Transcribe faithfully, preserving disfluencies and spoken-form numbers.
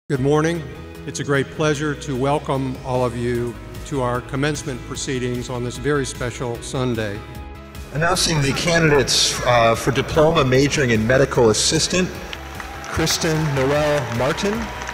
Good morning. It's a great pleasure to welcome all of you to our commencement proceedings on this very special Sunday. Announcing the candidates uh, for diploma majoring in medical assistant: Kristen Noel Martin,